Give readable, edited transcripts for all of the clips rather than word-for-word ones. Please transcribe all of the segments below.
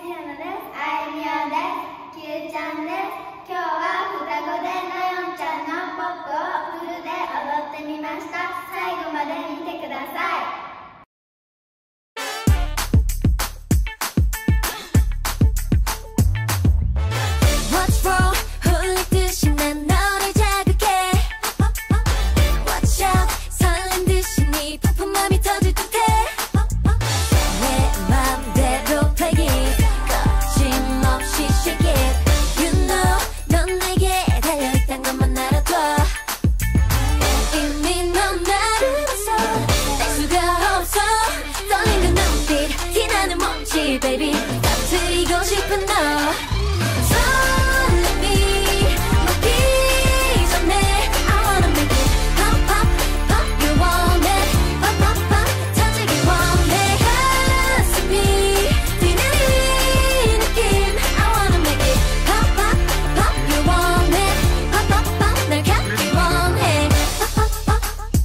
みおです。あいみおです。きゅうちゃんです。今日は双子でなよんちゃんのポップをフルで踊ってみました。最後まで見てください。 Baby, 터뜨리고 싶은 너 설렘이 먹기 전에 I wanna make it pop, pop, pop You want it pop, pop, pop 터지기 원해 가슴이 뛰는 이 느낌 I wanna make it pop, pop, pop You want it pop, pop, pop 날 갖기 원해 pop, pop,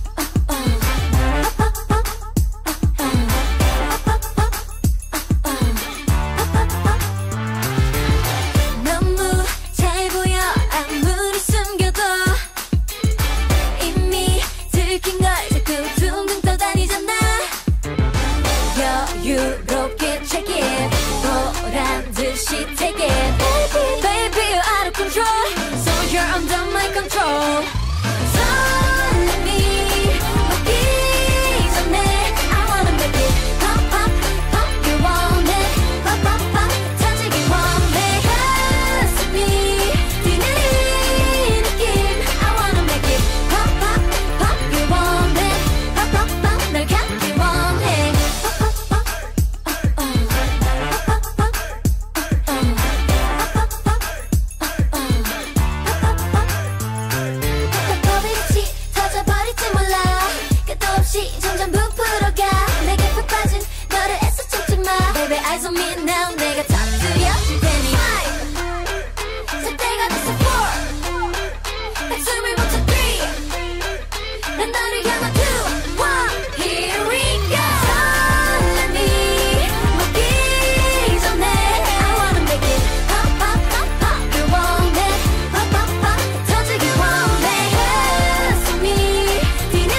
여유롭게 check it 보란 듯이 take it Baby you're out of control So you're under my control 설렘이 먹기 전에 I wanna make it pop pop pop You want it pop pop pop 터지기 원해 가슴이 뛰는 이 느낌 I wanna make it pop pop pop You want it pop pop pop 날 갖기 원해 점점 부풀어가 내게 푹 빠진 너를 애써 참지 마 Baby eyes on me now 내가 터뜨려줄 테니 5 살 때가 됐어 4 한숨을 멈춰 3 난 너를 향한 2 1 Here we go 설렘이 먹기 전에 I wanna make it pop pop pop pop You want it pop pop pop 터지기 원해 가슴이 뛰는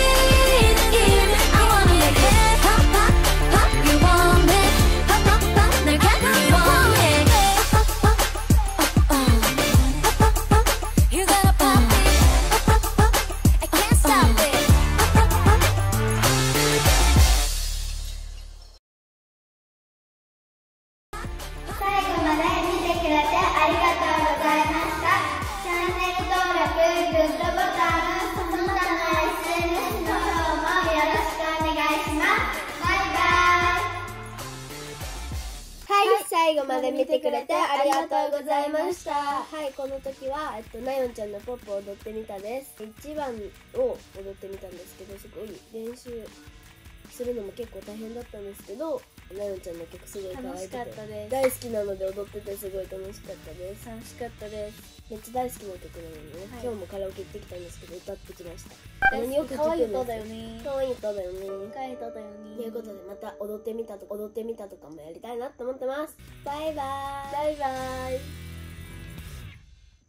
最後まで見てくれてありがとうございました。チャンネル登録、グッドボタン、その他の SNS のフォローもよろしくお願いします。バイバイ。 はい、最後まで見てくれてありがとうございました。はい、この時はなよんちゃんのポップを踊ってみたです。1番を踊ってみたんですけど、すごい練習するのも結構大変だったんですけど、なよんちゃんの曲すごい可愛くて大好きなので踊っててすごい楽しかったです。楽しかったです。めっちゃ大好きな曲なのでね、今日もカラオケ行ってきたんですけど歌ってきました。たまによく可愛い歌だよね。 可愛い歌だよね。 可愛い歌だよね。 ということでまた踊ってみたとかもやりたいなと思ってます。バイバーイ。バイバーイ。